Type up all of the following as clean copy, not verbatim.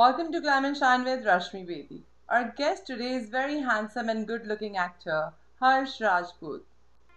Welcome to Climb and Shine with Rashmi Bedi. Our guest today is very handsome and good-looking actor Harsh Rajput.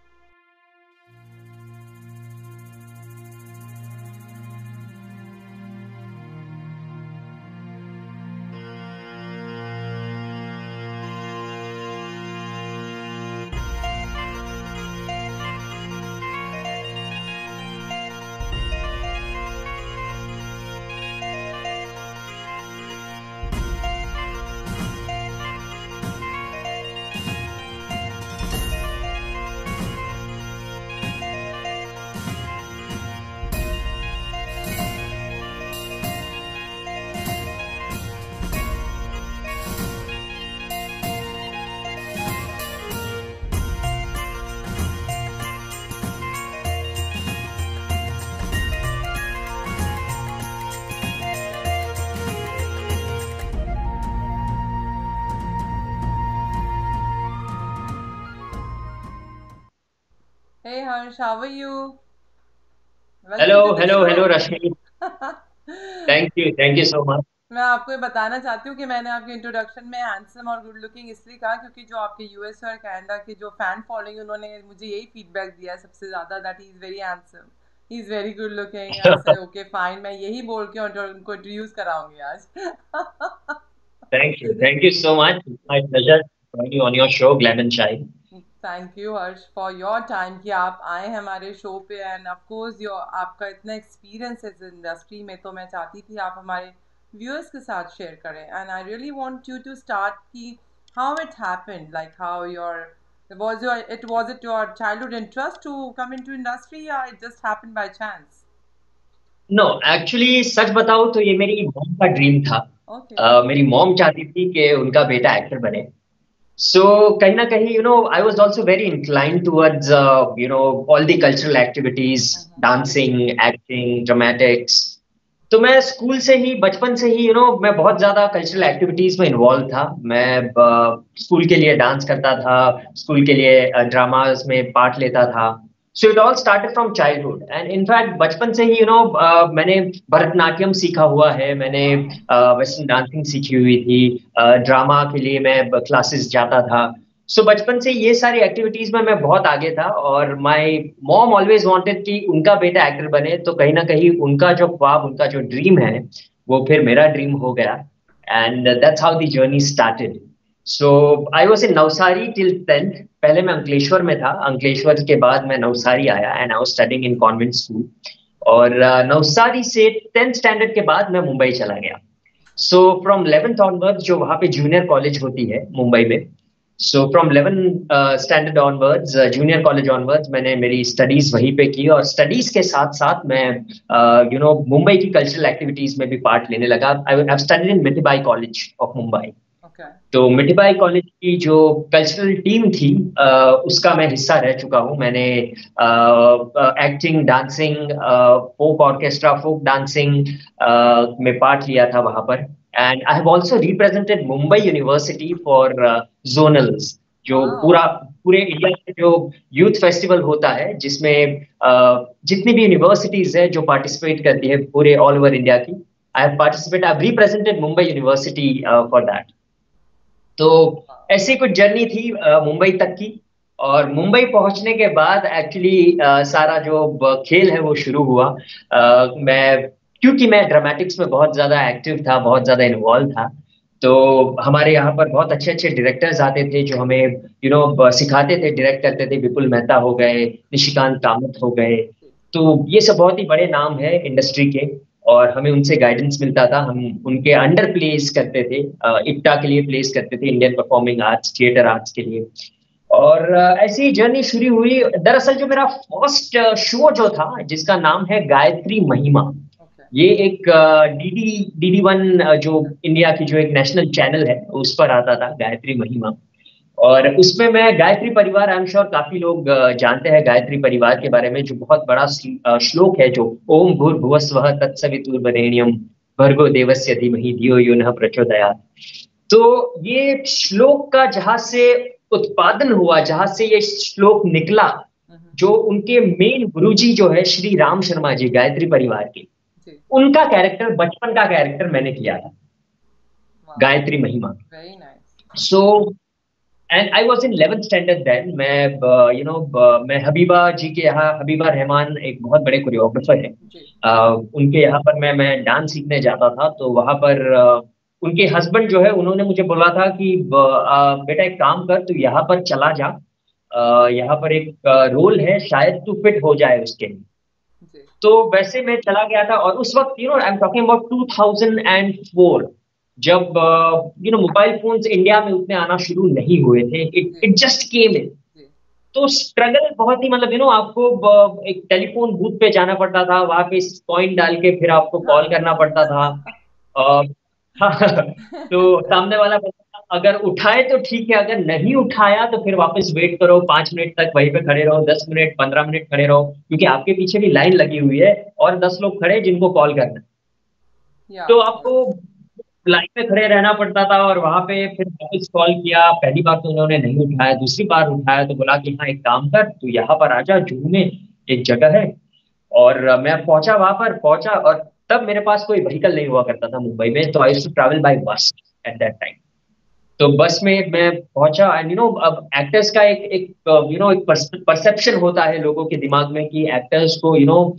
Hey Harsh, how are you? Welcome to Hello, the hello, hello, show. Rashmi. Thank you so much. मैं आपको ये बताना चाहती हूँ कि मैंने आपके introduction में हैंडसम और गुड लुकिंग इसलिए कहा क्योंकि जो आपके यूएस और कनाडा के जो फैन फॉलोइंग उन्होंने मुझे यही फीडबैक दिया है सबसे ज़्यादा that he is very handsome, he is very good looking. I say okay fine, मैं यही बोल के उनको इंट्रोड्यूस कराऊंगी आज। Thank you so much. It's my pleasure joining you on your show, Glam and Shine. Thank you Harsh for your time कि आप आए हमारे शो पे एंड ऑफ कोर्स योर आपका इतना एक्सपीरियंस है इस इंडस्ट्री में, तो मैं चाहती थी आप हमारे व्यूअर्स के साथ शेयर करें and I really want you to start कि how it happened, like how your was it your childhood interest to come into industry or it just happened by chance? No, actually, सच बताऊं तो ये मेरी mom का dream था। Okay. मेरी mom चाहती थी कि उनका बेटा एक्टर बने। सो कहीं ना कहीं I was also very inclined towards all the cultural activities, dancing, acting, dramatics. तो मैं स्कूल से ही, बचपन से ही मैं बहुत ज्यादा कल्चरल एक्टिविटीज में इन्वॉल्व था। मैं स्कूल के लिए डांस करता था, स्कूल के लिए ड्रामास में पार्ट लेता था। So it all started from childhood and in fact बचपन से ही मैंने भरतनाट्यम सीखा हुआ है, मैंने Wow. वेस्टर्न डांसिंग सीखी हुई थी, ड्रामा के लिए मैं क्लासेस जाता था। सो बचपन से ये सारी एक्टिविटीज में मैं बहुत आगे था और माय मॉम ऑलवेज वांटेड कि उनका बेटा एक्टर बने, तो कहीं ना कहीं उनका जो ख्वाब, उनका जो ड्रीम है, वो फिर मेरा ड्रीम हो गया। And that's how the journey started. So I was in Navsari till 10th। पहले मैं अंकलेश्वर में था, अंकलेश्वर के बाद मैं नवसारी आया and I was studying in convent school. और नवसारी से 10th स्टैंडर्ड के बाद मैं मुंबई चला गया। सो फ्रॉम 11th ऑनवर्ड्स, जो वहाँ पे जूनियर कॉलेज होती है मुंबई में, so from 11 standard onwards, junior college onwards, मैंने मेरी स्टडीज वहीं पे की और स्टडीज के साथ साथ मैं मुंबई की कल्चरल एक्टिविटीज में भी पार्ट लेने लगा। I have studied in Mithibai college of Mumbai. Okay. तो मिठीबाई कॉलेज की जो कल्चरल टीम थी, उसका मैं हिस्सा रह चुका हूँ। मैंने acting, dancing, folk orchestra, folk dancing में पार्ट लिया था वहां पर। And I have also represented Mumbai university for zonals, जो Wow. पूरे इंडिया में जो यूथ फेस्टिवल होता है, जिसमें जितनी भी यूनिवर्सिटीज है जो पार्टिसिपेट करती है पूरे ऑल ओवर इंडिया की, I have represented Mumbai university for that. तो ऐसी कुछ जर्नी थी मुंबई तक की। और मुंबई पहुंचने के बाद एक्चुअली सारा जो खेल है वो शुरू हुआ। मैं, क्योंकि मैं ड्रामेटिक्स में बहुत ज्यादा एक्टिव था, बहुत ज्यादा इन्वॉल्व था, तो हमारे यहाँ पर बहुत अच्छे अच्छे डायरेक्टर्स आते थे जो हमें सिखाते थे, डायरेक्ट करते थे। विपुल मेहता हो गए, निशिकांत कामत हो गए। तो ये सब बहुत ही बड़े नाम है इंडस्ट्री के, और हमें उनसे गाइडेंस मिलता था। हम उनके अंडर प्लेस करते थे, इप्टा के लिए प्लेस करते थे, Indian performing arts, theatre arts के लिए। और ऐसी ही जर्नी शुरू हुई। दरअसल जो मेरा फर्स्ट शो जो था, जिसका नाम है गायत्री महिमा, Okay. ये एक डीडी डीडी वन, जो इंडिया की जो एक नेशनल चैनल है, उस पर आता था गायत्री महिमा। और उसमें मैं गायत्री परिवार, आई एम श्योर काफी लोग जानते हैं गायत्री परिवार के बारे में, जो बहुत बड़ा श्लोक है, जो ओम भूर्भुवस्वः तत्सवितुर्वरेण्यम भर्गो देवस्य धीमहि धियो यो नः प्रचोदयात्। तो ये श्लोक का जहां से उत्पादन हुआ, जहां से ये श्लोक निकला, Mm-hmm. जो उनके मेन गुरुजी जो है श्री राम शर्मा जी, गायत्री परिवार के, जी. उनका कैरेक्टर, बचपन का कैरेक्टर मैंने किया था। Gayatri Mahima. Very nice. So and I was in 11th standard then. मैं हबीबा जी के यहाँ, हबीबा रहमान एक बहुत बड़े कोरियोग्राफर हैं। जी उनके यहाँ पर मैं डांस सीखने जाता था। तो वहां पर उनके हस्बैंड जो है उन्होंने मुझे बोला था कि बेटा एक काम कर, तू यहाँ पर चला जा, यहाँ पर एक रोल है, शायद तू फिट हो जाए उसके लिए। जी तो वैसे मैं चला गया था। और उस वक्त आई एम टॉकिंग अबाउट 2004, जब मोबाइल फोन्स इंडिया में उतने आना शुरू नहीं हुए थे। इट जी इट जस्ट केम इन। जी तो स्ट्रगल बहुत ही, मतलब आपको एक टेलीफोन बूथ पे जाना पड़ता था, वहां पे कॉइन डाल के फिर आपको कॉल हाँ करना पड़ता था। और तो सामने वाला बंदा अगर उठाए तो ठीक है, अगर नहीं उठाया तो फिर वापस वेट करो, 5 मिनट तक वहीं पे खड़े रहो, 10 मिनट 15 मिनट खड़े रहो, क्योंकि आपके पीछे भी लाइन लगी हुई है और 10 लोग खड़े हैं जिनको कॉल करना है। या तो आपको लाइन में खड़े रहना पड़ता था। और वहां पे फिर वापस कॉल किया, पहली बार तो उन्होंने नहीं उठाया, दूसरी बार उठाया तो बोला कि हाँ एक काम कर, तू यहाँ पर आ जा, जुहू में एक जगह है। और मैं पहुंचा, वहां पर पहुंचा। और तब मेरे पास कोई व्हीकल नहीं हुआ करता था मुंबई में, तो I used to travel by bus at that time. तो बस में मैं पहुंचा। एंड अब एक्टर्स का एक एक एक परसेप्शन होता है लोगों के दिमाग में कि एक्टर्स को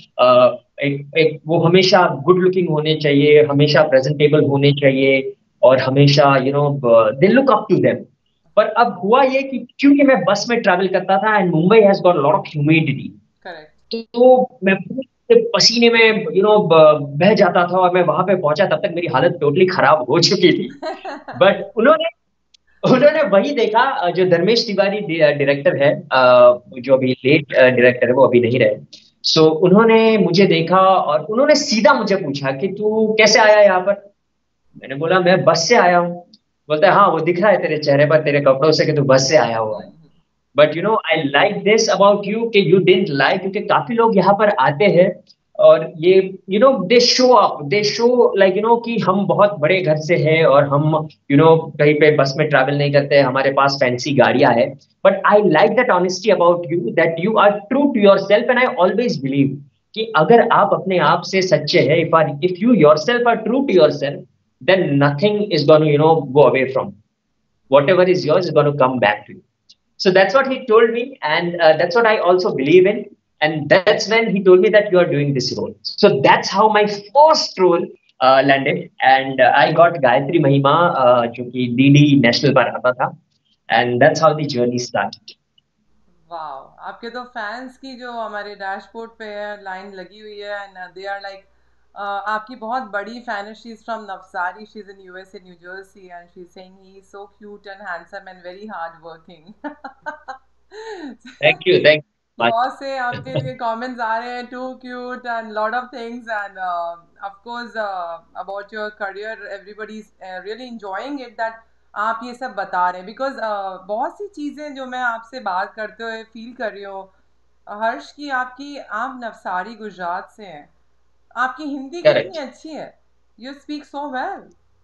एक वो हमेशा गुड लुकिंग होने चाहिए, हमेशा प्रेजेंटेबल होने चाहिए, और हमेशा they look up to them. पर अब हुआ ये कि क्योंकि मैं बस में ट्रैवल करता था and Mumbai has got lot of humidity, correct. तो मैं पूरे पसीने में बह जाता था। और मैं वहां पे पहुंचा, तब तक मेरी हालत टोटली खराब हो चुकी थी। बट उन्होंने उन्होंने वही देखा, जो धर्मेश तिवारी डायरेक्टर है, जो अभी लेट डायरेक्टर है, वो अभी नहीं रहे। सो उन्होंने मुझे देखा और उन्होंने सीधा मुझे पूछा कि तू कैसे आया यहाँ पर। मैंने बोला मैं बस से आया हूँ। बोलता है हाँ वो दिख रहा है तेरे चेहरे पर, तेरे कपड़ों से कि तू बस से आया हुआ है। But I like this about you कि यू डिडंट लाई, क्योंकि काफी लोग यहाँ पर आते हैं और ये they show up, they show like कि हम बहुत बड़े घर से हैं और हम कहीं पे बस में ट्रैवल नहीं करते, हमारे पास फैंसी गाड़ियां हैं। But I like that honesty about you, that you are true to yourself. And I always believe कि अगर आप अपने आप से सच्चे हैं, if you yourself are true to yourself, then nothing is going to go away from you. Whatever is yours is going to come back to you. So that's what he told me, and that's what I also believe in. And that's when he told me that you are doing this role. So that's how my first role landed, and I got Gayatri Mahima, जो कि DD national पर आता था, and that's how the journey started. वाह, आपके तो fans की जो हमारे डैशबोर्ड पे है लाइन लगी हुई है, एंड दे आर लाइक, आपकी बहुत बड़ी फैन है। She is from Navsari, she is in USA, New Jersey, and she is saying he is so cute and handsome and very hard working. Thank you, thank you much. बहुत से आपके लिए comments आ रहे हैं, too cute and lot of things, and of course about your career everybody is really enjoying it, that आप ये सब बता रहे हैं। बिकॉज बहुत सी चीज़ें जो मैं आपसे बात करते हुए फील कर रही हूँ, हर्ष, की आपकी, आप नवसारी गुजरात से हैं, आपकी हिंदी कितनी Correct. अच्छी है, you speak so well.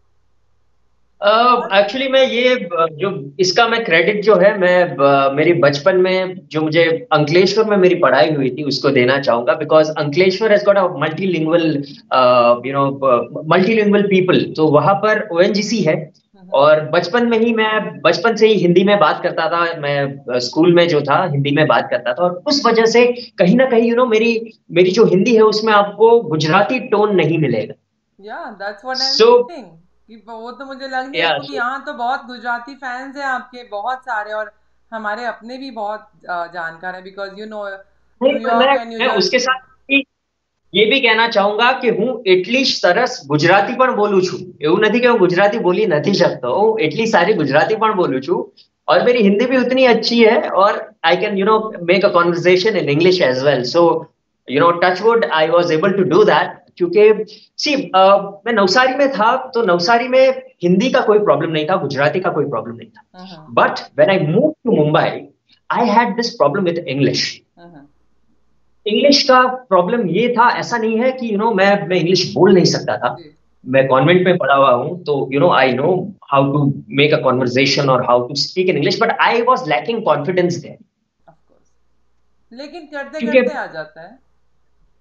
Actually मैं ये जो इसका मैं क्रेडिट जो है, मैं मेरी बचपन में जो मुझे अंकलेश्वर में मेरी पढ़ाई हुई थी उसको देना चाहूंगा, because Ankleshwar has got a multilingual multilingual people. तो वहां पर ओएनजीसी है। और बचपन से ही हिंदी में बात करता था मैं, स्कूल में जो था हिंदी में बात करता था। और उस वजह से कहीं ना कहीं मेरी मेरी जो हिंदी है उसमें आपको गुजराती टोन नहीं मिलेगा। या that's what I am so saying, कि वो तो मुझे लग नहीं रहा, या क्योंकि यहाँ तो बहुत गुजराती फैंस हैं आपके, बहुत सारे, और हमारे अपने भी बहुत जानकार हैं, बिकॉज यू नो नहीं, तो न्यूयॉर्क एंड न्यू मैं उसके जर्सी। साथ ही ये भी कहना चाहूंगा कि હું એટલી સરસ ગુજરાતી પણ બોલું છું। એવું નથી કે હું ગુજરાતી બોલી નથી શકતો, હું એટલી સારી ગુજરાતી પણ બોલું છું। और मेरी हिंदी भी उतनी अच्छी है। और I can make a conversation in English as well. So touch wood I was able to do that, क्योंकि सी मैं नवसारी में था, तो नवसारी में हिंदी का कोई प्रॉब्लम नहीं था, गुजराती का कोई प्रॉब्लम नहीं था। Hmm but when I move to Mumbai, I had this problem with English. Hmm English का प्रॉब्लम ये था, ऐसा नहीं है कि मैं इंग्लिश बोल नहीं सकता था। जी, मैं कॉन्वेंट में पढ़ा हुआ हूँ, तो I know how to make a conversation और how to speak in English, but I was lacking confidence there. Of course, लेकिन करते क्योंकि करते आ जाता है।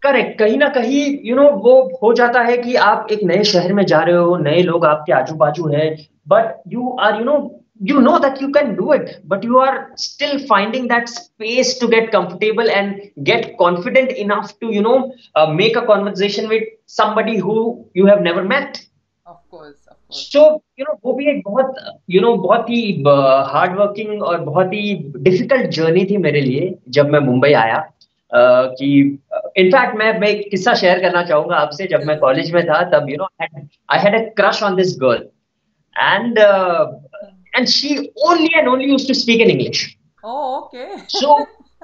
करेक्ट, कहीं ना कहीं वो हो जाता है कि आप एक नए शहर में जा रहे हो, नए लोग आपके आजू बाजू है, but you know that you can do it, but you are still finding that space to get comfortable and get confident enough to make a conversation with somebody who you have never met. Of course, of course. So वो भी एक बहुत बहुत ही hard working और बहुत ही difficult journey थी मेरे लिए जब मैं मुंबई आया। कि इनफैक्ट मैं एक किस्सा शेयर करना चाहूंगा आपसे। जब मैं जरूर। कॉलेज में था तब I had a crush on this girl, and and she only and only used to speak in English. Oh, okay. So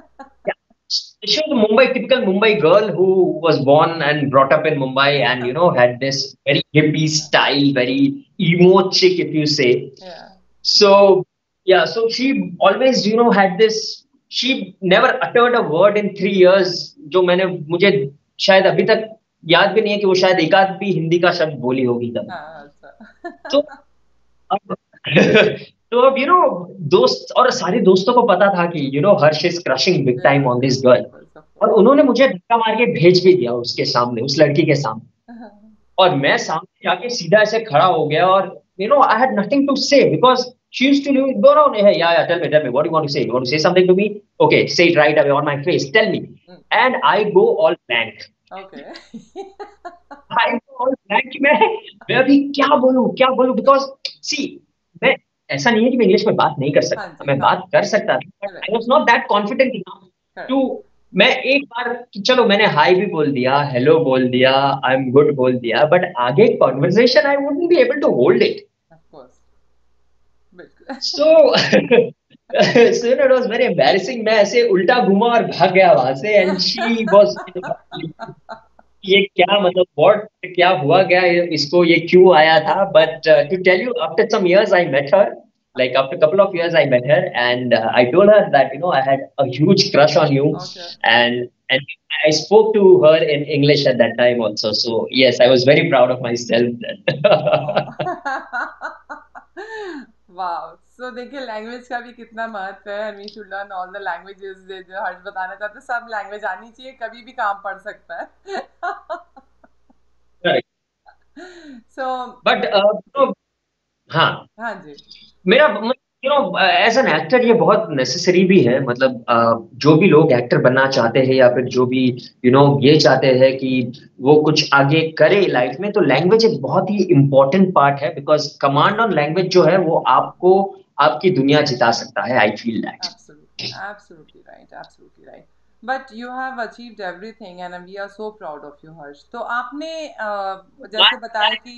she was a typical Mumbai girl who was born and brought up in Mumbai, and had this very hippie style, very emo chick, if you say. या। So yeah, so she always had this. She never uttered a word in 3 years, जो मुझे शायद अभी तक याद भी नहीं है कि वो शायद एक आध भी हिंदी का शब्द बोली होगी तब। हाँ, तो अच्छा। अब तो अब दोस्त और सारे दोस्तों को पता था कि Harsh is crushing big yeah, time on yeah, this of girl, course, of और कोर्स। उन्होंने मुझे धक्का मार के भेज भी दिया उसके सामने, उस लड़की के सामने। और मैं सामने जाके सीधा ऐसे खड़ा हो गया, और I had nothing to say because she used to go around, hey, yeah, tell me what do you want to say, you want to say something to me, okay, say it right away on my face, tell me. And I go all blank. Okay. I go all blank कि मैं अभी क्या बोलूं because सी, मैं ऐसा नहीं है कि मैं इंग्लिश में बात नहीं कर हाँ सकता, जी, मैं हाँ। बात कर सकता था, but I correct, was not that confident enough to. Correct. मैं एक बार चलो मैंने हाय भी बोल दिया, हेलो बोल दिया, आई एम गुड बोल दिया, बट आगे conversation I wouldn't be able to hold it. Of course, बिल्कुल। So so it was very embarrassing। मैं ऐसे उल्टा घूमा और भाग गया वहां से, एंड शी वाज ये क्या मतलब व्हाट, क्या हुआ, क्या इसको ये क्यों आया था। But to tell you, after some years I met her, like after a couple of years I met her, and I told her that I had a huge crush on you, okay. and I spoke to her in English at that time also. So yes, I was very proud of myself then। वाह। सो देखिए, language का भी कितना महत्व है। We should learn all the languages. जो हर्ष बताना चाहते हैं, सब लैंग्वेज आनी चाहिए, कभी भी काम पड़ सकता है। Correct। सो but हाँ, हाँ जी। मेरा एज एन एक्टर ये बहुत नेसेसरी भी है। मतलब जो भी लोग एक्टर बनना चाहते हैं, या फिर जो भी ये चाहते हैं कि वो कुछ आगे करे लाइफ में, तो लैंग्वेज एक बहुत ही इंपॉर्टेंट पार्ट है, बिकॉज कमांड ऑन लैंग्वेज जो है वो आपको आपकी दुनिया जिता सकता है, I feel that. Absolutely, absolutely right, absolutely right. But you have achieved everything and we are so proud of you, Harsh. तो आपने जैसे बताया कि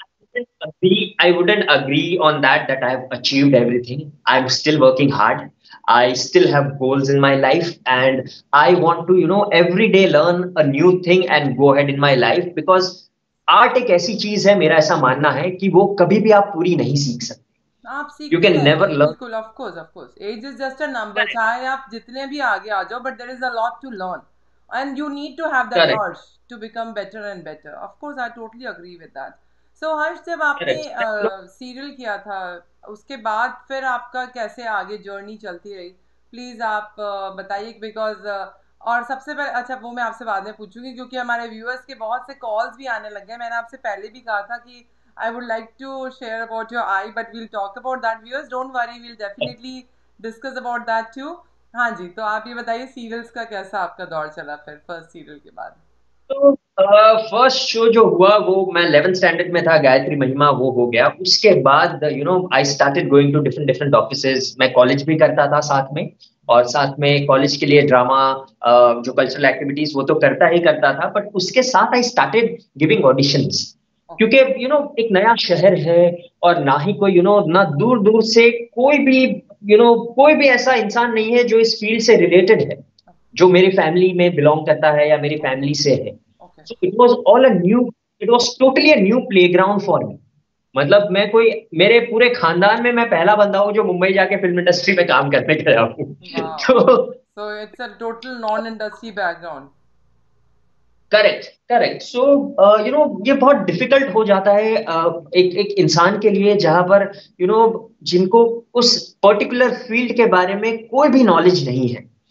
I wouldn't agree on that I have achieved everything. I'm still working hard. I still have goals in my life, and I want to, every day learn a new thing and go ahead in my life, because art एक ऐसी चीज है, मेरा ऐसा मानना है कि वो कभी भी आप पूरी नहीं सीख सकते। आप यू सीखते कैन रहेंगे, नेवर लर्न। बिल्कुल, of course, of course. Age is just a number, चाहे आप जितने भी आगे आ जाओ, but there is a lot to learn and you need to have that correct, urge to become better and better. Of course, I totally agree with that. So Harsh, जब आपने correct. Serial किया था, उसके बाद फिर आपका कैसे आगे जर्नी चलती रही, प्लीज आप बताइए, बिकॉज और सबसे पहले, अच्छा वो मैं आपसे बाद में पूछूंगी, क्योंकि हमारे व्यूअर्स के बहुत से कॉल्स भी आने लग गए। मैंने आपसे पहले भी कहा था कि I would like to share about your eye, but we'll talk about that. Viewers, don't worry, we'll definitely discuss about that too. हाँ जी, तो आप ये बताइए, सीरियल्स का कैसा आपका दौर चला फिर फर्स्ट सीरियल के बाद? तो फर्स्ट शो जो हुआ वो मैं 11th स्टैंडर्ड में था, गायत्री महिमा, वो हो गया। उसके बाद I started going to different different offices. मैं कॉलेज भी करता था साथ में, और साथ में कॉलेज के लिए ड्रामा, जो कल्चरल एक्टिविटीज, वो तो करता ही करता था, बट उसके साथ I started giving auditions. Okay. क्योंकि एक नया शहर है, और ना ही कोई ना दूर दूर से कोई भी कोई भी ऐसा इंसान नहीं है जो इस फील्ड से रिलेटेड है, जो मेरी फैमिली में बिलोंग करता है या मेरी ओके। फैमिली से है। Okay. So it was all a new, it was totally a new playground for me। मतलब मैं कोई, मेरे पूरे खानदान में मैं पहला बंदा हूँ जो मुंबई जाके फिल्म इंडस्ट्री में काम करने गया हूँ। वाओ। तो so it's a total non industry background. Correct, correct. So ये बहुत डिफिकल्ट हो जाता है एक इंसान के लिए, जहां पर जिनको उस पर्टिकुलर फील्ड के बारे में कोई भी नॉलेज नहीं है।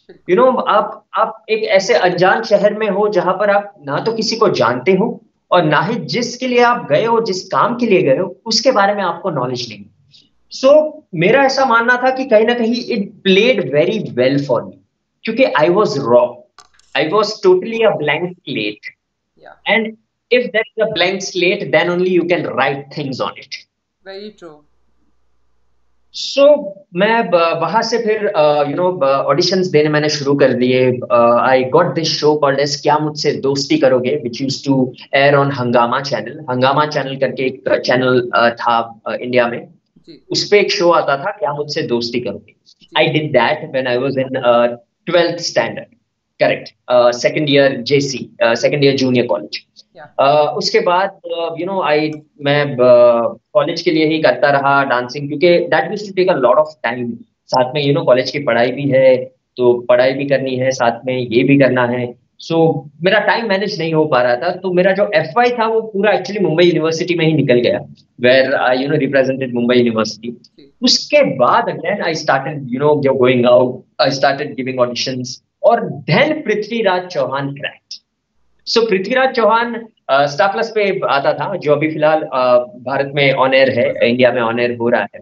यू बिल्कुल। नो आप एक ऐसे अनजान शहर में हो जहां पर आप ना तो किसी को जानते हो और ना ही जिसके लिए आप गए हो, जिस काम के लिए गए हो उसके बारे में आपको नॉलेज नहीं। सो मेरा ऐसा मानना था कि कहीं ना कहीं it played very well for me, क्योंकि I was raw, I was totally a blank slate, yeah, and if there is a blank slate then only you can write things on it. Very true. So मैं वहां से फिर auditions देने मैंने शुरू कर दिए। I got this show called as क्या मुझसे दोस्ती करोगे, which use to air on Hungama channel. Hungama channel करके एक चैनल था इंडिया में, जी उस पे एक शो आता था क्या मुझसे दोस्ती करोगे। जी। I did that when I was in 12th standard, correct, second year JC, second year junior college. Yeah, उसके बाद आई मैं कॉलेज के लिए ही करता रहा डांसिंग, क्योंकि that used to take a lot of time. साथ में कॉलेज की पढ़ाई भी है, तो पढ़ाई भी करनी है, साथ में ये भी करना है। सो मेरा टाइम मैनेज नहीं हो पा रहा था, तो मेरा जो एफवाई था वो पूरा एक्चुअली मुंबई यूनिवर्सिटी में ही निकल गया, where I represented Mumbai university. जी उसके बाद again I started going out, I started giving auditions, और then Prithviraj Chauhan cracked. So Prithviraj Chauhan Star Plus पे आता था, जो अभी फिलहाल भारत में ऑन एयर है, पसंद इंडिया है। में ऑन एयर हो रहा है।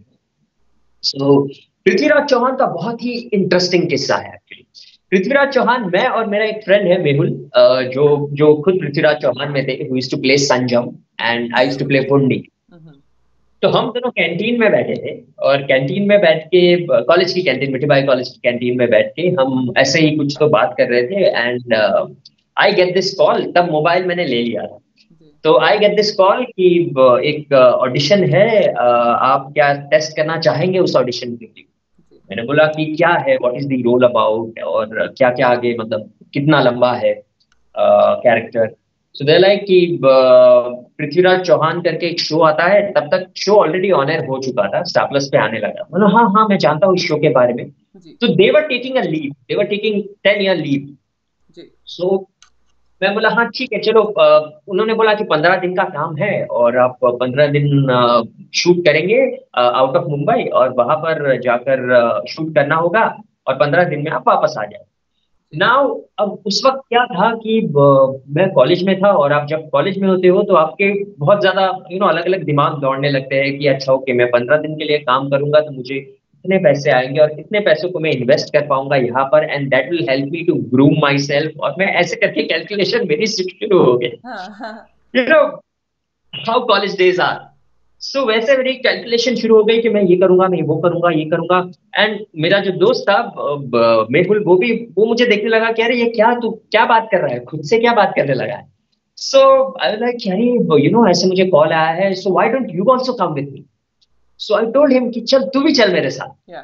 सो पृथ्वीराज चौहान का बहुत ही इंटरेस्टिंग किस्सा है एक्चुअली। पृथ्वीराज चौहान, मैं और मेरा एक फ्रेंड है मेहुल, जो जो खुद पृथ्वीराज चौहान में थे, who used to play Sanjam ji. And I used to play Pundi. Hmm. तो हम दोनों कैंटीन में बैठे थे, और कैंटीन में बैठ के, कॉलेज की कैंटीन, मिठीबाई कॉलेज की कैंटीन में बैठ के हम ऐसे ही कुछ तो बात कर रहे थे, and I get this call. तब मोबाइल मैंने ले लिया था। जी तो आई गेट दिस कॉल कि एक ऑडिशन है, आप क्या टेस्ट करना चाहेंगे उस ऑडिशन के लिए। जी। मैंने बोला कि क्या है, what is the role about, और क्या क्या आगे, मतलब कितना लंबा है कैरेक्टर। सो दे लाइक कि पृथ्वीराज चौहान करके एक शो आता है, तब तक शो ऑलरेडी ऑन एयर हो चुका था, स्टार प्लस पे आने लगा। मतलब हाँ हाँ, मैं जानता हूँ इस शो के बारे में। जी तो they were taking a leave, they were taking 10 year leave. जी। सो मैं बोला हाँ ठीक है चलो। उन्होंने बोला कि 15 दिन का काम है, और आप 15 दिन शूट करेंगे आउट ऑफ मुंबई, और वहां पर जाकर शूट करना होगा, और 15 दिन में आप वापस आ जाए। जी नाउ अब उस वक्त क्या था कि मैं कॉलेज में था, और आप जब कॉलेज में होते हो तो आपके बहुत ज्यादा अलग अलग दिमाग दौड़ने लगते हैं कि अच्छा ओके, मैं 15 दिन के लिए काम करूंगा तो मुझे इतने पैसे आएंगे, और इतने पैसों को मैं इन्वेस्ट कर पाऊंगा यहाँ पर, and that will help me to groom myself. और मैं ऐसे करके कैलकुलेशन मेरी शुरू हो गई। हाँ हाँ। You know how college days are. So वैसे मेरी कैलकुलेशन शुरू हो गई कि मैं ये करूंगा, मैं वो करूंगा, ये करूंगा। एंड मेरा जो दोस्त था मेहुल, वो मुझे देखने लगा कि अरे ये क्या, तू क्या बात कर रहा है, खुद से क्या बात करने लगा है। सो आई वाज लाइक अरे ऐसे मुझे कॉल आया है, so why don't you also come with me. So I told him कि चल तू भी चल मेरे साथ। या।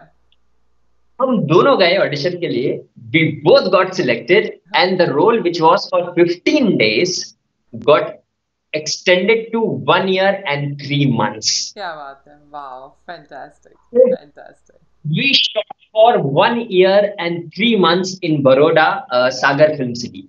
हम दोनों गए ऑडिशन के लिए, we both got selected, and the role which was for 15 days got extended to 1 year and 3 months. क्या बात है, wow, fantastic, fantastic. We shot for 1 year and 3 months in Baroda, Sagar film city.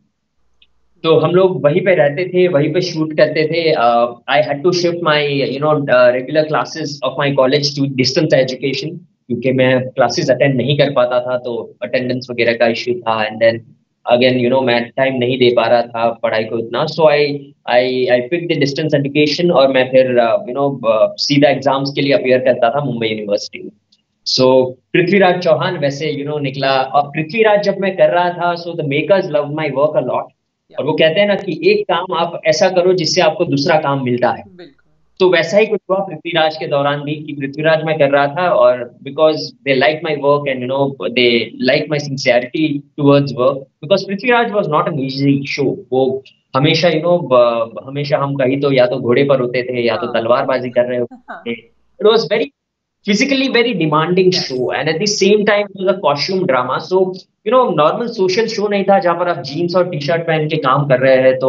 तो हम लोग वहीं पे रहते थे, वहीं पे शूट करते थे। I had to shift my regular classes of my college to distance education, क्योंकि मैं क्लासेस अटेंड नहीं कर पाता था, तो अटेंडेंस वगैरह का इश्यू था। एंड देन अगेन मैं टाइम नहीं दे पा रहा था पढ़ाई को इतना। So I I I pick the distance education, और मैं फिर सीधा एग्जाम्स के लिए अपियर करता था मुंबई यूनिवर्सिटी में। सो पृथ्वीराज चौहान वैसे निकला। और पृथ्वीराज जब मैं कर रहा था, so the makers love my work a lot. Yeah, और वो कहते हैं ना कि एक काम आप ऐसा करो जिससे आपको दूसरा काम मिलता है। बिल्कुल। तो वैसा ही कुछ हुआ पृथ्वीराज के दौरान भी, कि पृथ्वीराज में कर रहा था, और because they like my work, and they like my sincerity towards work, because Prithviraj was not an easy show. वो हमेशा हमेशा हम कहीं तो या तो घोड़े पर होते थे, या तो हाँ तलवारबाजी कर रहे हाँ। होते थे। It was very physically very demanding yes. show, and at the same time it was a costume drama. So normal social show नहीं था जहां पर आप जीन्स और टी शर्ट पहन के काम कर रहे हैं। तो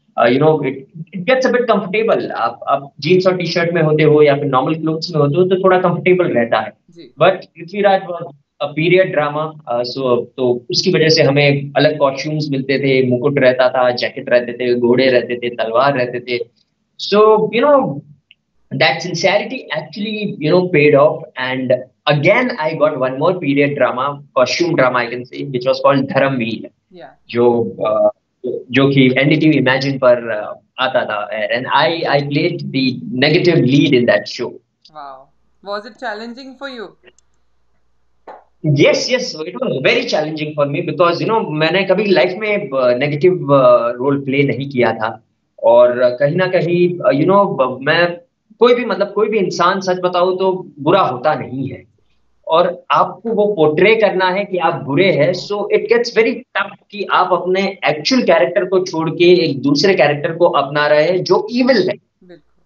it gets a bit comfortable. आप जीन्स और टी शर्ट में होते हो या फिर नॉर्मल क्लोथ्स में होते हो तो थोड़ा कंफर्टेबल रहता है। जी but Prithviraj was a period drama. So तो उसकी वजह से हमें अलग कॉस्ट्यूम्स मिलते थे, मुकुट रहता था, जैकेट रहते थे, घोड़े रहते थे, तलवार रहते थे। So that sincerity actually paid off, and again I got one more period drama, costume drama I can say, which was called Dharamveer, Yeah. जो जो कि एनडीटीवी इमेजिन पर आता था, and I played the negative lead in that show. Wow. Was it challenging for you? Yes, yes, so it was very challenging for me because मैंने कभी life में negative role play नहीं किया था, और कहीं ना कहीं मैं कोई भी मतलब कोई भी इंसान सच बताऊं तो बुरा होता नहीं है, और आपको वो पोर्ट्रे करना है कि आप बुरे हैं, so it gets very tough कि आप अपने एक्चुअल कैरेक्टर को छोड़ के एक दूसरे कैरेक्टर को अपना रहे हैं जो इविल है. बिल्कुल.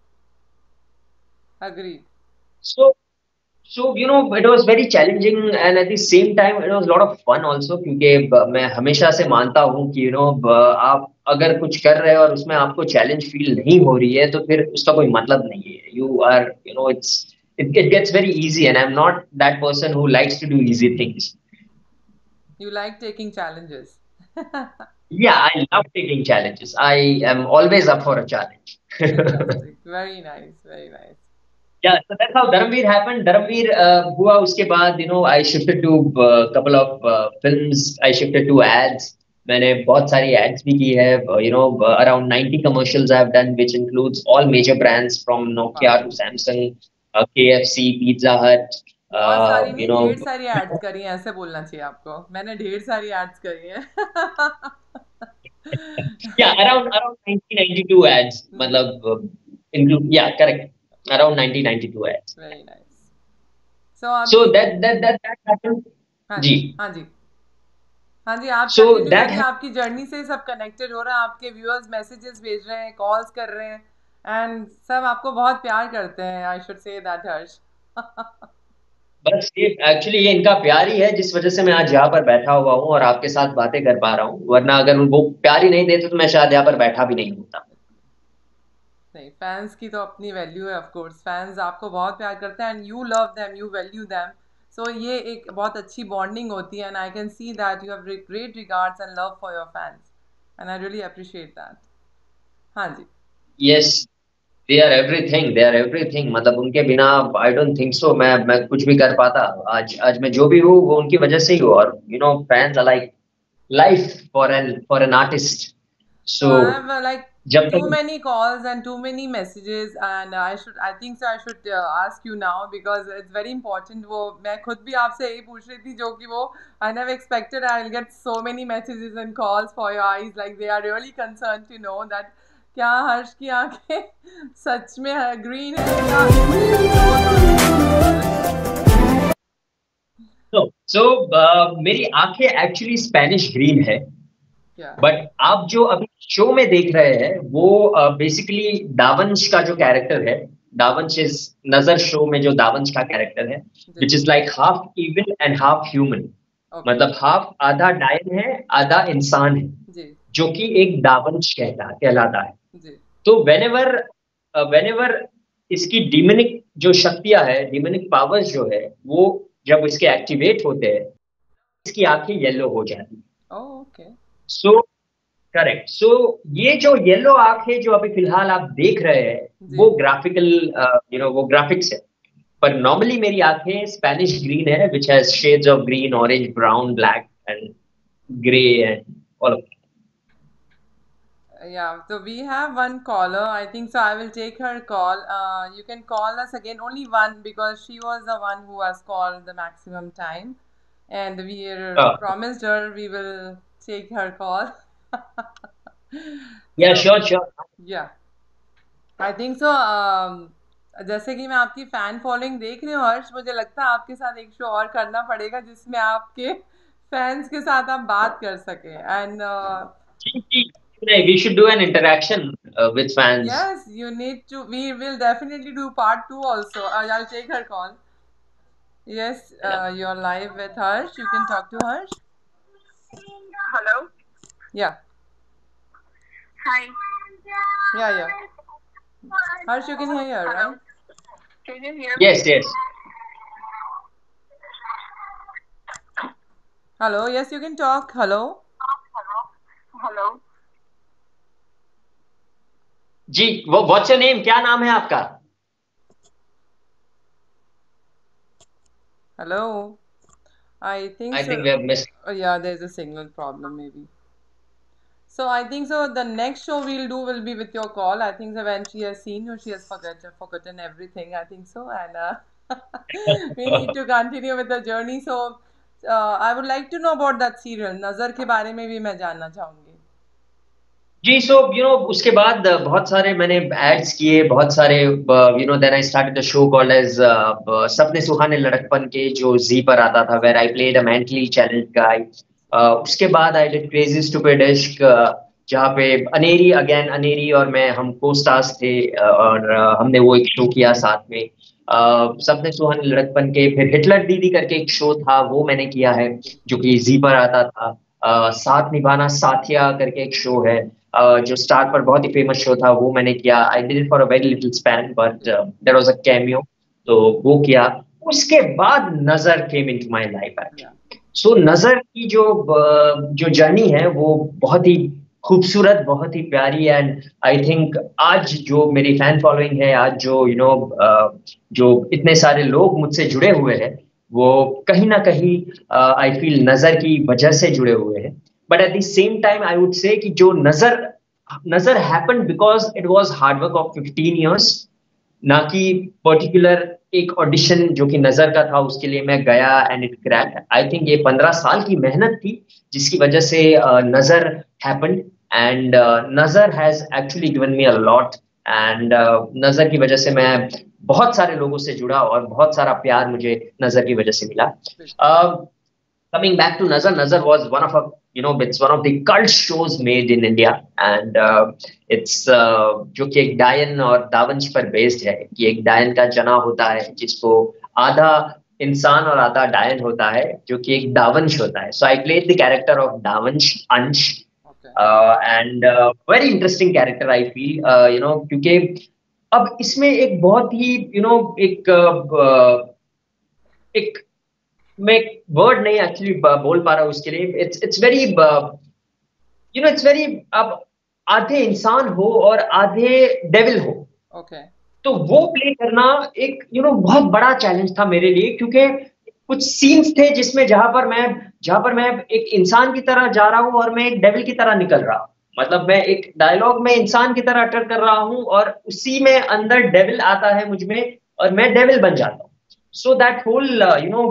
Agreed. So it was very challenging, and at the same time it was a lot of fun also, क्योंकि मैं हमेशा से मानता हूँ कि आप अगर कुछ कर रहे हो और उसमें आपको चैलेंज फील नहीं हो रही है तो फिर उसका कोई मतलब नहीं है. You are it gets very easy, and I'm not that person who likes to do easy things. You like taking challenges. Yeah, I love taking challenges. I am always up for a challenge. Fantastic. Very nice. Very nice. Yeah, so that's how Dharamveer happened. Dharamveer हुआ उसके बाद, I shifted to couple of films. I shifted to ads. मैंने बहुत सारी ads भी की है. Around 90 commercials I've done, which includes all major brands from Nokia Wow. to Samsung, KFC, Pizza Hut. बहुत सारी You नहीं, know, ढेर सारी एड्स करी हैं, ऐसे बोलना चाहिए आपको. मैंने ढेर सारी एड्स करी हैं. yeah, around 1992 ads. मतलब include, yeah, correct. Around 1992 ads. Very nice. So So अभी. that happened. हाँ जी, जी. हाँ जी. हाँ जी, आप So कंटिन्यू that करिए. आपकी जर्नी से सब कनेक्टेड हो रहा है. आपके व्यूअर्स मैसेजेस भेज रहे हैं, कॉल्स कर रहे हैं, एंड सब आपको बहुत प्यार करते हैं. I should say that, Harsh. बस ये एक्चुअली ये इनका प्यार ही है जिस वजह से मैं आज यहाँ पर बैठा हुआ हूँ और आपके साथ बातें कर पा रहा हूँ, वरना अगर वो प्यार ही नहीं देते तो मैं शायद यहाँ पर बैठा भी नहीं होता. नहीं, फैंस की तो अपनी वैल्यू है. ऑफ कोर्स फैंस आपको बहुत प्यार करते हैं, and you love them, you value them. So ये एक बहुत अच्छी बॉन्डिंग होती है, and I can see that you have great regards and love for your fans, and I really appreciate that. हाँ जी. यस, दे आर एवरीथिंग, मतलब उनके बिना आई डोंट थिंक सो मैं कुछ भी कर पाता. आज मैं जो भी हूँ वो उनकी वजह से ही हूँ, और fans are like life for an artist. So so I have like जब too तक many calls and too many messages, and I think so I should ask you now because it's very important. वो मैं खुद भी आपसे यही पूछ रही थी, जो कि वो I never expected I'll get so many messages and calls for your eyes, like they are really concerned to know that क्या हर्ष की आंखें सच में ग्रीन है या सो मेरी आंखें एक्चुअली स्पेनिश ग्रीन है, क्या. बट आप जो अभी शो में देख रहे हैं वो बेसिकली दावंश का जो कैरेक्टर है. दावंश इज नजर शो में जो दावंश का कैरेक्टर है, जी. Which is like half evil and half human. Okay. मतलब हाफ आधा डायन है, आधा इंसान है, जी. जो कि एक दावंश कहलाता है. जी. तो वेनेवर इसकी डिमोनिक जो शक्तियां है, डिमोनिक पावर्स जो है, वो जब इसके एक्टिवेट होते हैं इसकी आंखें येलो हो जाती है. ओके. So correct. सो ये जो येलो आंखें जो अभी फिलहाल आप देख रहे हैं जी. वो ग्राफिकल वो ग्राफिक्स है, पर नॉर्मली मेरी आंखें स्पेनिश ग्रीन है, which has shades of green, orange, brown, black and grey and all of. Yeah, so we have one caller. I think so. I will take her call. You can call us again. Only one, because she was the one who was called the maximum time, and we promised her we will take her call. Yeah So sure sure. yeah, I think so. जैसे कि मैं आपकी fan following देख रही हूँ हर्ष, मुझे लगता है आपके साथ एक शो और करना पड़ेगा जिसमें आपके फैंस के साथ आप बात कर सके. And We should do an interaction with fans. yes, you need to. We will definitely do part 2 also. I'll take her call. Yes, you're live with Harsh. You can talk to Harsh. Hello. Yeah, Hi. yeah. Harsh, you can hear her, Hello. right? Can you hear me? Yes. Hello. Yes, you can talk. Hello. Hello. जी, what's your name, क्या नाम है आपका? Hello. I think I think so. we have missed. Yeah, there's a signal problem maybe. So I think so. The next show we'll do will be with your call. I think so when she has seen you, she has forgotten everything. I think so, and we need to continue with the journey. So I would like to know about that serial. नजर के बारे में भी मैं जानना चाहूंगी. जी, सो उसके बाद बहुत सारे मैंने एड्स किए, बहुत सारे then I started the show called as Sapne Suhane Ladakpan Ke, जो जी पर आता था, where I played a mentally challenged guy. उसके बाद आई डिड क्रेजी स्टूपिड इश्क, जहाँ पे अनेरी अगेन, अनेरी और मैं, हम को स्टार्स थे, और हमने वो एक शो किया साथ में। सपने सुहाने लड़कपन के, फिर हिटलर दीदी करके एक शो था, वो मैंने किया है, जो कि जी पर आता था। साथ निभाना साथिया करके एक शो है, जो स्टार पर बहुत ही फेमस शो था, वो मैंने किया। I did it for a very little span, but there was a cameo, तो वो किया। उसके बाद Nazar came into my life Yeah. Actually. So Nazar की जो जर्नी है, वो बहुत ही खूबसूरत, बहुत ही प्यारी, एंड आई थिंक आज जो मेरी फैन फॉलोइंग है, आज जो जो इतने सारे लोग मुझसे जुड़े हुए हैं, वो कहीं ना कहीं आई फील नजर की वजह से जुड़े हुए हैं। But at the same time I would say कि जो Nazar Nazar happened because it was hard work of 15 years, ना कि पर्टिकुलर एक ऑडिशन जो कि नजर का था उसके लिए मैं गया and it cracked. I think ये 15 साल की मेहनत थी, जिसकी वजह से Nazar happened, and Nazar has actually given me a lot, and Nazar की वजह से मैं बहुत सारे लोगों से जुड़ा, और बहुत सारा प्यार मुझे नजर की वजह से मिला। Coming back to Nazar, Nazar was one of a, it's one of the cult shows made in India, and it's जो कि एक डायन और दावंश पर बेस्ड है, कि एक डायन का जना होता है जिसको आधा इंसान और आधा डायन होता है, जो कि एक दावंश होता है। So I played the character of Daavansh, Ansh, Okay. And very interesting character I feel, क्योंकि अब इसमें एक बहुत ही एक मैं वर्ड नहीं एक्चुअली बोल पा रहा हूँ उसके लिए। इट्स वेरी इट्स वेरी, अब आधे इंसान हो और आधे डेविल हो, Okay. तो वो प्ले करना एक बहुत बड़ा चैलेंज था मेरे लिए, क्योंकि कुछ सीन्स थे जिसमें जहां पर मैं एक इंसान की तरह जा रहा हूँ और मैं एक डेविल की तरह निकल रहा हूँ। मतलब मैं एक डायलॉग में इंसान की तरह अटर कर रहा हूँ, और उसी में अंदर डेविल आता है मुझ में, और मैं डेविल बन जाता हूँ। सो दैट होल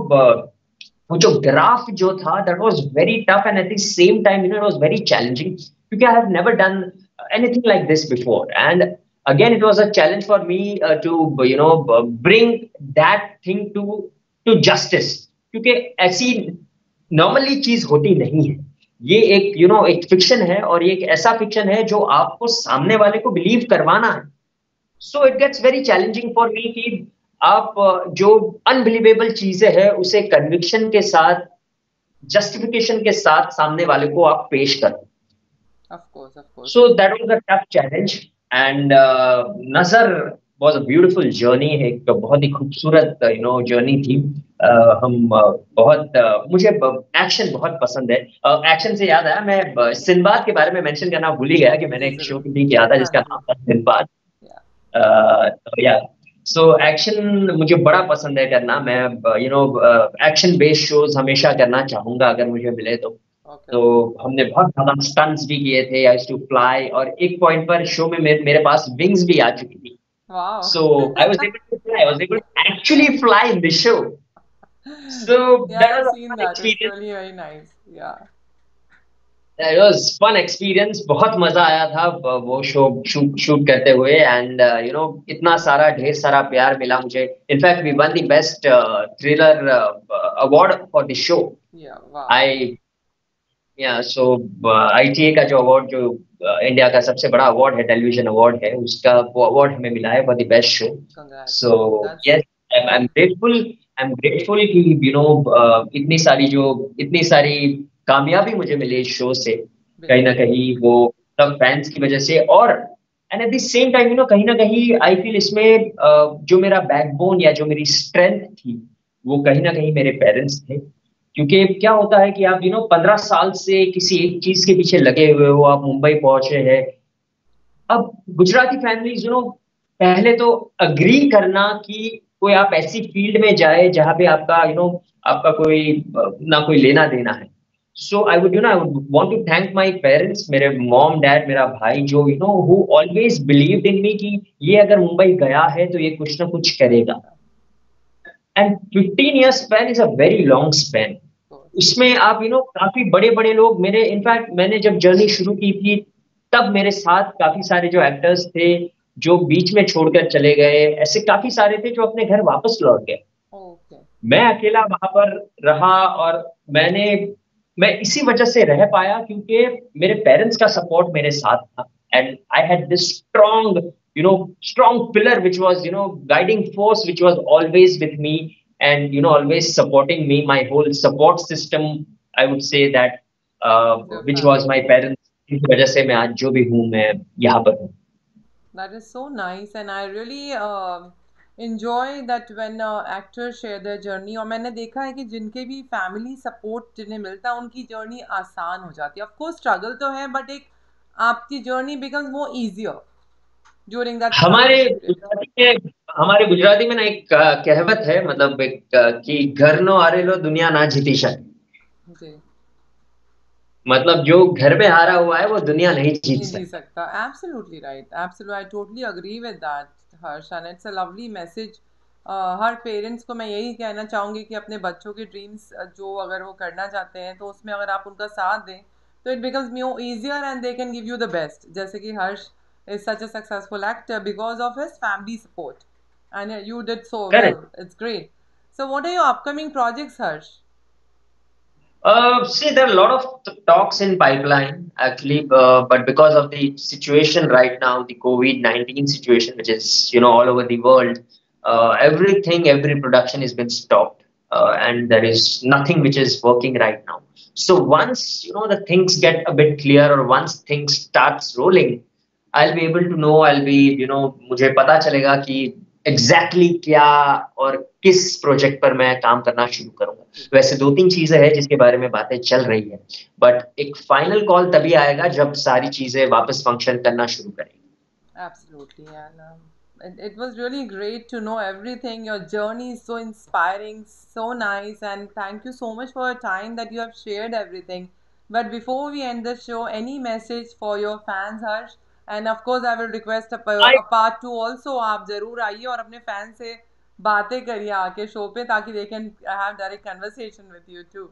वो जो ग्राफ जो था, that was very tough, and at the same time it was very challenging, क्योंकि I have never done anything like this before, and again it was a challenge for me to bring that thing to justice, क्योंकि ऐसी normally चीज होती नहीं है। ये एक एक फिक्शन है, और ये एक ऐसा फिक्शन है जो आपको सामने वाले को बिलीव करवाना है। So it gets very challenging for me कि आप जो अनबिलीवेबल चीजें हैं उसे कन्विक्शन के साथ, जस्टिफिकेशन के साथ सामने वाले को आप पेश करो। Of course, of course. So that was a tough challenge, and Nazar was a beautiful journey, एक बहुत ही खूबसूरत जर्नी थी। हम मुझे एक्शन बहुत पसंद है। एक्शन से याद आया, मैं सिंबाद के बारे में मेंशन करना भूल ही गया कि मैंने जी एक शो जरूर. भी किया था हाँ जिसका जी. नाम था सिंबाद। Yeah. तो या सो एक्शन मुझे बड़ा पसंद है करना। मैं एक्शन बेस्ड शोज हमेशा करना चाहूंगा अगर मुझे मिले तो। Okay. तो हमने बहुत ज्यादा स्टंट्स भी किए थे, आई यूज्ड टू फ्लाई, और एक पॉइंट पर शो में मेरे पास विंग्स भी आ चुकी थी। Wow. So I was able to fly, I was able to actually fly in the show. So Yeah, that I've was a seen fun that. It's experience. really very nice. Yeah. It was fun experience, बहुत मजा आया था वो show shoot करते हुए, and इतना सारा ढेर सारा प्यार मिला मुझे। In fact we won the best thriller award for the show. Yeah. Wow. I yeah so ITA का जो अवार्ड, जो इंडिया का सबसे बड़ा अवार्ड है, टेलीविजन अवार्ड है, उसका वो अवार्ड हमें मिला है for the best show. Congrats. So That's yes, I am grateful कि इतनी सारी कामयाबी मुझे मिली इस शो से, कहीं ना बिल्कुल. कहीं वो सब फैंस की वजह से। और and at the same time कहीं ना कहीं आई फील इसमें जो मेरा बैकबोन या जो मेरी स्ट्रेंथ थी, वो कहीं ना कहीं मेरे पेरेंट्स थे। क्योंकि क्या होता है कि आप 15 साल से किसी एक चीज के पीछे लगे हुए हो, आप मुंबई पहुंचे हैं। अब गुजराती फैमिलीज पहले तो अग्री करना कि कोई आप ऐसी फील्ड में जाए जहाँ पे आपका आपका कोई ना कोई लेना देना है। So I would want to thank my parents, मेरे मॉम डैड, मेरा भाई, जो who always believed in me कि ये अगर मुंबई गया है तो ये कुछ ना कुछ करेगा। And 15 years span is a very long span. उसमें आप काफी बड़े बड़े लोग, मेरे इनफैक्ट मैंने जब जर्नी शुरू की थी तब मेरे साथ काफी सारे जो एक्टर्स थे जो बीच में छोड़कर चले गए, ऐसे काफी सारे थे जो अपने घर वापस लौट गए। ओके। मैं अकेला वहां पर रहा, और मैंने मैं इसी वजह से रह पाया क्योंकि मेरे पेरेंट्स का सपोर्ट मेरे साथ था। And I had this strong pillar which was guiding force which was always with me and always supporting me, my whole support system, I would say that, Your which was my family. parents, इनकी वजह से मैं आज जो भी हूँ मैं यहाँ पर हूँ। That is so nice, and I really enjoy that when actors share their journey. और मैंने देखा है कि जिनके भी फैमिली सपोर्ट जिन्हें मिलता है उनकी जर्नी आसान हो जाती है। ऑफ कोर्स स्ट्रगल तो है, बट एक आपकी journey becomes more easier during that struggle हमारे पीरियड। हमारे गुजराती में ना एक कहावत है, मतलब एक कि घर नो हारेलो दुनिया ना जीती शायद। जी। मतलब जो घर में हारा हुआ है वो दुनिया नहीं जीत नहीं जी सकता। सकता। Absolutely right, absolutely, I totally agree with that Harsh, and it's a lovely message. हर पेरेंट्स को मैं यही कहना चाहूँगी कि अपने बच्चों के ड्रीम्स जो अगर वो करना चाहते हैं तो उसमें अगर आप उनका साथ दें तो it becomes more easier and they can give you the best. जैसे कि Harsh is such a successful actor because of his family support, and you did so well, correct. It's great. So what are your upcoming projects Harsh? See, there are a lot of talks in pipeline actually, but because of the situation right now, the COVID-19 situation, which is all over the world, every production has been stopped, and there is nothing which is working right now. So once the things get a bit clear, or once things starts rolling, I'll be able to know. I'll be मुझे पता चलेगा कि exactly क्या और किस project पर मैं काम करना शुरू करूंगा। वैसे 2-3 चीजें हैं जिसके बारे में बातें चल रही है, बट एक फाइनल कॉल तभी आएगा जब सारी चीजें वापस फंक्शन करना शुरू करेंगी। Absolutely, and it was really great to know everything. Your journey is so inspiring, so nice, and thank you so much for your time that you have shared everything. But before we end the show, any message for your fans, Harsh? And of course, I will request a part two also. आप जरूर आइए और अपने fan से बातें करिए आके show पे, ताकि they can have direct conversation with you too.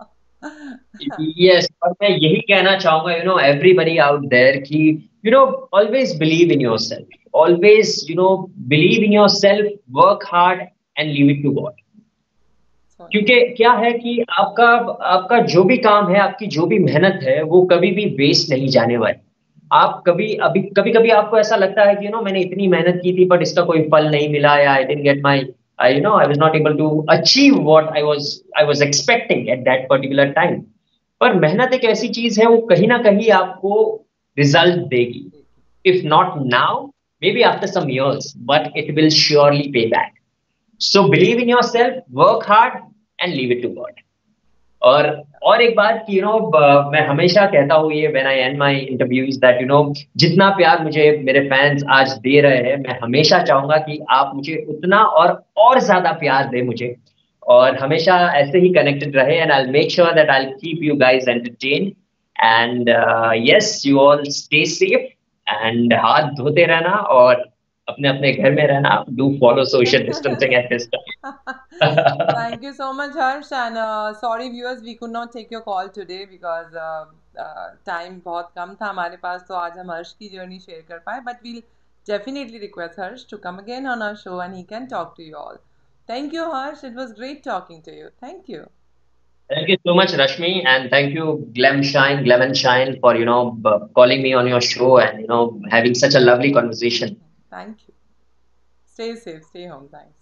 Yes, और मैं यही कहना चाहूंगा एवरीबॉडी आउट देयर कि always believe in yourself, always believe in yourself, work hard and leave it to God. So क्योंकि क्या है कि आपका आपका जो भी काम है, आपकी जो भी मेहनत है, वो कभी भी वेस्ट नहीं जाने वाली। आप कभी कभी आपको ऐसा लगता है कि मैंने इतनी मेहनत की थी बट इसका कोई फल नहीं मिला, yeah I didn't get my I was not able to achieve what I was expecting at that particular time. पर मेहनत एक ऐसी चीज है, वो कहीं ना कहीं आपको रिजल्ट देगी। If not now, maybe after some years, but it will surely pay back. So believe in yourself, work hard and leave it to God. और और एक बात कि मैं हमेशा कहता हूँ ये when I and my interviews that जितना प्यार मुझे मेरे फैंस आज दे रहे हैं, मैं हमेशा चाहूंगा कि आप मुझे उतना और ज्यादा प्यार दें मुझे, और हमेशा ऐसे ही कनेक्टेड रहे। And I make sure that I keep you guys entertained, and yes, you all stay safe, and हाथ धोते रहना और अपने अपने घर में रहना। Do follow social distancing at this time. Thank you so much, Harsh. And sorry, viewers, we could not take your call today because time बहुत कम था हमारे पास, तो आज हम हर्ष की जर्नी शेयर कर पाए. But we'll definitely request Harsh to come again on our show and he can talk to you all. Thank you, Harsh. It was great talking to you. Thank you. Thank you so much, Rashmi, and thank you, Glam and Shine, for calling me on your show and having such a lovely conversation. Thank you. Stay safe. Stay home. Thanks.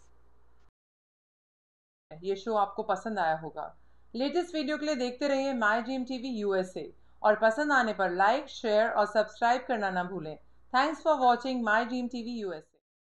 ये show आपको पसंद आया होगा। Latest video के लिए देखते रहिए माई dream TV USA, और पसंद आने पर लाइक, शेयर और सब्सक्राइब करना ना भूलें। Thanks for watching my dream TV USA.